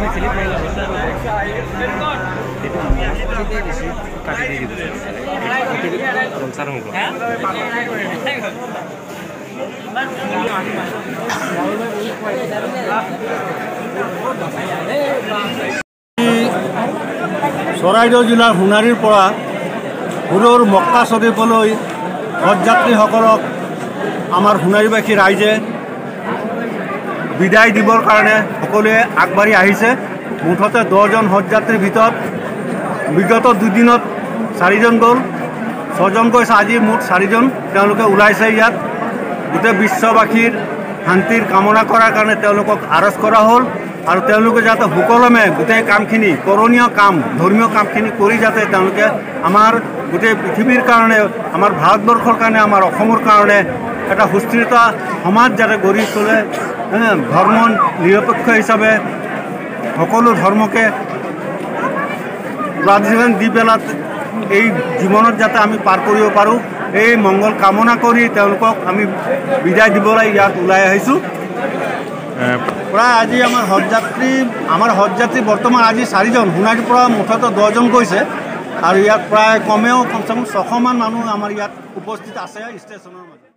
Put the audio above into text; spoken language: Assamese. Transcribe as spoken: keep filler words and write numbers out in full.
চৰাইদেউ জিলাৰ সোণাৰীৰ পৰা সুৰৰ মক্কা শ্বৰীফলৈ হজযাত্ৰীসকলক আমাৰ সোণাৰীবাসী ৰাইজে বিদায় দিবৰ কাৰণে সকলোৱে আগবাঢ়ি আহিছে। মুঠতে দহজন হজযাত্ৰীৰ ভিতৰত বিগত দুদিনত চাৰিজন গ'ল, ছজন গৈছে, আজি মুঠ চাৰিজন তেওঁলোকে ওলাইছে। ইয়াত গোটেই বিশ্ববাসীৰ শান্তিৰ কামনা কৰাৰ কাৰণে তেওঁলোকক আৰজ কৰা হ'ল আৰু তেওঁলোকে যাতে সুকলমে গোটেই কামখিনি কৰণীয় কাম ধৰ্মীয় কামখিনি কৰি যাতে তেওঁলোকে আমাৰ গোটেই পৃথিৱীৰ কাৰণে আমাৰ ভাৰতবৰ্ষৰ কাৰণে আমাৰ অসমৰ কাৰণে এটা সুস্থিৰতা সমাজ যাতে গঢ়ি তোলে, ধৰ্ম নিৰপেক্ষ হিচাপে সকলো ধৰ্মকে প্ৰাধান্য দি পেলাই এই জীৱনত যাতে আমি পাৰ কৰিব পাৰোঁ এই মংগল কামনা কৰি তেওঁলোকক আমি বিদায় দিবলৈ ইয়াত ওলাই আহিছোঁ। প্ৰায় আজি আমাৰ হজযাত্ৰী আমাৰ হজযাত্ৰী বৰ্তমান আজি চাৰিজন, সোণাৰীৰ পৰা মুঠতে দহজন গৈছে আৰু ইয়াত প্ৰায় কমেও কমচে কম ছশমান মানুহ আমাৰ ইয়াত উপস্থিত আছে ষ্টেচনৰ মাজত।